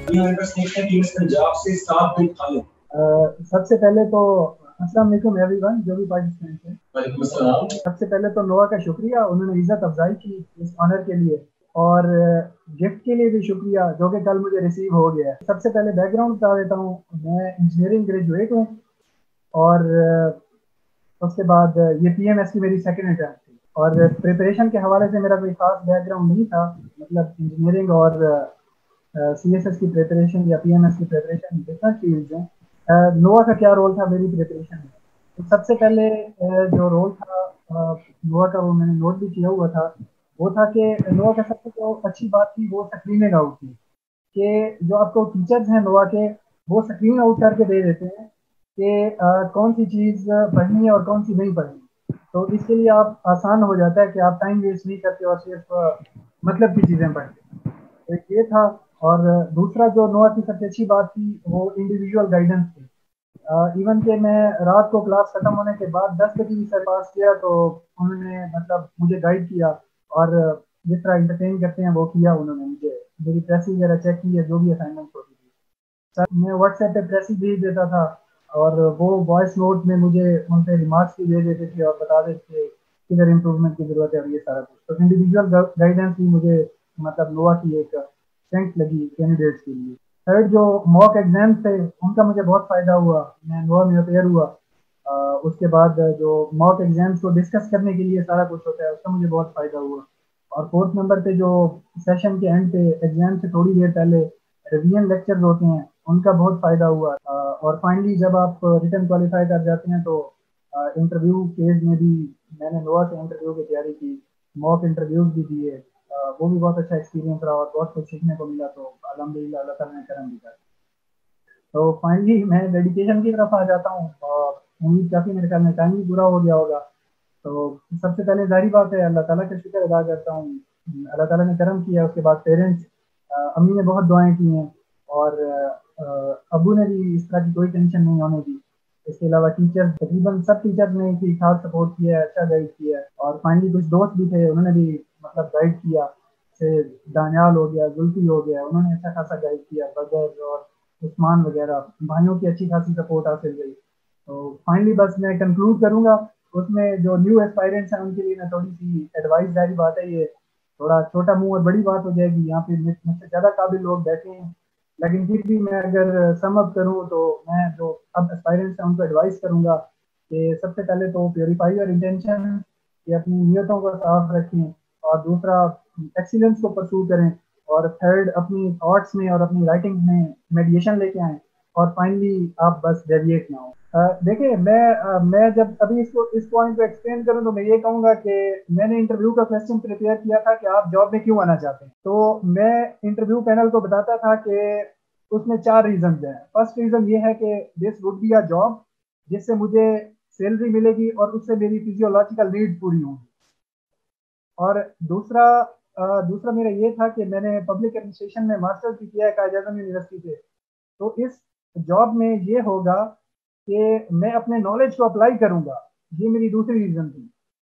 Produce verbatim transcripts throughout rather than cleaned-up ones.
سب سے پہلے تو السلام علیکم ایوری ون جو بھی پارٹیسپینٹ ہیں. وعلیکم السلام. سب سے پہلے تو نوا کا شکریہ, انہوں نے عزت افزائی کی اس آنر کے لیے, اور گفٹ کے لیے بھی شکریہ جو کہ کل مجھے ریسیو ہو گیا ہے. سب سے پہلے بیک گراؤنڈ بتا دیتا ہوں, میں انجینئرنگ گریجویٹ ہوں, اور اس کے بعد یہ پی ایم ایس کی میری سیکنڈ اٹیمپٹ تھی, اور پریپریشن کے حوالے سے میرا کوئی خاص بیک گراؤنڈ نہیں تھا, مطلب انجینئرنگ اور سی ایس ایس کی پریپریشن یا پی ایم ایس کی پریپریشن ڈفرنٹ فیلڈز ہیں. نوا کا کیا رول تھا میری پریپریشن میں؟ سب سے پہلے جو رول تھا نوا کا, وہ میں نے نوٹ بھی کیا ہوا تھا, وہ تھا کہ نوا کا سب سے جو اچھی بات تھی وہ اسکریننگ آؤٹ تھی, کہ جو آپ کو ٹیچرز ہیں نوا کے وہ اسکرین آؤٹ کر کے دے دیتے ہیں کہ کون سی چیز پڑھنی ہے اور کون سی نہیں پڑھنی. تو اس کے لیے آپ آسان ہو جاتا ہے کہ آپ ٹائم ویسٹ نہیں کرتے اور صرف مطلب کی چیزیں پڑھتے. ایک یہ تھا, اور دوسرا جو نوا کی سب سے اچھی بات تھی وہ انڈیویجول گائیڈنس تھی. ایون کہ میں رات کو کلاس ختم ہونے کے بعد دس بجے سر پاس کیا تو انہوں نے مطلب مجھے گائیڈ کیا, اور جس طرح انٹرٹین کرتے ہیں وہ کیا انہوں نے, مجھے میری پریسی وغیرہ چیک کی ہے جو بھی اسائنمنٹ ہوتی تھی. سر میں واٹس ایپ پہ پریسی بھیج دیتا تھا, اور وہ وائس نوٹ میں مجھے ان پہ ریمارکس بھی دے دیتے تھے اور بتا دیتے تھے کدھر امپروومنٹ کی ضرورت ہے, اور یہ سارا کچھ. تو انڈیویجول گائیڈنس بھی مجھے مطلب نوا کی ایک اسٹرینتھ لگی کینڈیڈیٹس کے لیے. تھرڈ جو موک ایگزامس تھے ان کا مجھے بہت فائدہ ہوا, میں نوا میں اپیئر ہوا. اس کے بعد جو موک ایگزامس کو ڈسکس کرنے کے لیے سارا کچھ ہوتا ہے اس کا مجھے بہت فائدہ ہوا. اور فورتھ نمبر پہ جو سیشن کے اینڈ پہ ایگزام سے تھوڑی دیر پہلے ریویژن لیکچرز ہوتے ہیں ان کا بہت فائدہ ہوا. اور فائنلی جب آپ ریٹن کوالیفائی کر جاتے ہیں تو انٹرویو فیز میں بھی میں نے نوا سے انٹرویو کی تیاری کی, موک انٹرویوز بھی دیے, وہ بھی بہت اچھا ایکسپیرینس رہا اور بہت کچھ سیکھنے کو ملا. تو الحمدللہ اللہ تعالیٰ نے کرم بھی کیا. تو فائنلی میں ڈیڈیکیشن کی طرف آ جاتا ہوں, اور امید کافی میرے خیال میں ٹائم بھی پورا ہو گیا ہوگا. تو سب سے پہلے ظاہری بات ہے اللہ تعالیٰ کا شکر ادا کرتا ہوں, اللہ تعالیٰ نے کرم کیا. اس کے بعد پیرنٹس, امی نے بہت دعائیں کی ہیں, اور ابو نے بھی اس طرح کی کوئی ٹینشن نہیں ہونے دی. اس کے علاوہ ٹیچر, تقریباً سب ٹیچر نے ٹھیک ٹھاک سپورٹ کیا ہے, اچھا گائڈ کیا ہے. اور فائنلی کچھ دوست بھی تھے انہوں نے بھی مطلب گائڈ کیا, سے دانیال ہو گیا, زلفی ہو گیا, انہوں نے اچھا خاصا گائڈ کیا, بدر اور عثمان وغیرہ بھائیوں کی اچھی خاصی سپورٹ حاصل گئی. تو فائنلی بس میں کنکلوڈ کروں گا, اس میں جو نیو ایسپائرنٹس ہیں ان کے لیے میں تھوڑی سی ایڈوائس ظاہری بات ہے, یہ تھوڑا چھوٹا منہ اور بڑی بات ہو جائے گی, یہاں پہ مجھ سے زیادہ قابل لوگ بیٹھے ہیں, لیکن پھر بھی میں اگر سم اپ کروں تو میں جو اب ایسپائرنٹس ہیں ان کو ایڈوائس کروں گا کہ سب سے پہلے تو پیوریفائی اور انٹینشن کہ اپنی نیتوں کو صاف رکھیں, اور دوسرا ایکسیلنس کو پرسو کریں, اور تھرڈ اپنی تھاٹس میں اور اپنی رائٹنگ میں میڈیشن لے کے آئیں, اور فائنلی آپ بس ڈیویٹ نہ ہوں. دیکھیں میں میں جب ابھی اس کو اس پوائنٹ کو ایکسپلین کروں تو میں یہ کہوں گا کہ میں نے انٹرویو کا کویسچن پریپیئر کیا تھا کہ آپ جاب میں کیوں آنا چاہتے ہیں. تو میں انٹرویو پینل کو بتاتا تھا کہ اس میں چار ریزنز ہیں. فرسٹ ریزن یہ ہے کہ this would be a job جس سے مجھے سیلری ملے گی اور اس سے میری فزیولوجیکل نیڈ پوری ہوں گی. اور دوسرا دوسرا میرا یہ تھا کہ میں نے پبلک ایڈمنسٹریشن میں ماسٹر بھی کیا ہے قائد اعظم یونیورسٹی سے, تو اس جاب میں یہ ہوگا کہ میں اپنے نالج کو اپلائی کروں گا, یہ میری دوسری ریزن تھی.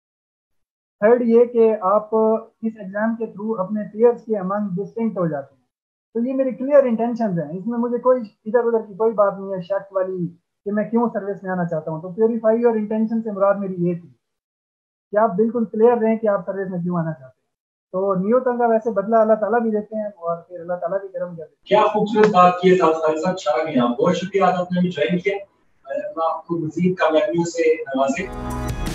تھرڈ یہ کہ آپ اس ایگزام کے تھرو اپنے پیئرس کے امنگ ڈسٹنکٹ ہو جاتے ہیں. تو یہ میری کلیئر انٹینشنز ہیں, اس میں مجھے کوئی ادھر ادھر کی کوئی بات نہیں ہے شک والی کہ میں کیوں سروس میں آنا چاہتا ہوں. تو پیوریفائی اور انٹینشن سے مراد میری یہ تھی کہ آپ بالکل کلیئر رہیں کہ آپ سروس میں کیوں آنا چاہتے ہیں. تو نیوتن کا ویسے بدلہ اللہ تعالیٰ بھی دیتے ہیں, اور پھر اللہ تعالیٰ بھی کرم کرتے ہیں. کیا خوبصورت بات کی ہے صاحب, چھا گیا. بہت شکریہ آپ نے جوائن کیا, اللہ آپ کو مزید کامیابیوں سے نوازے.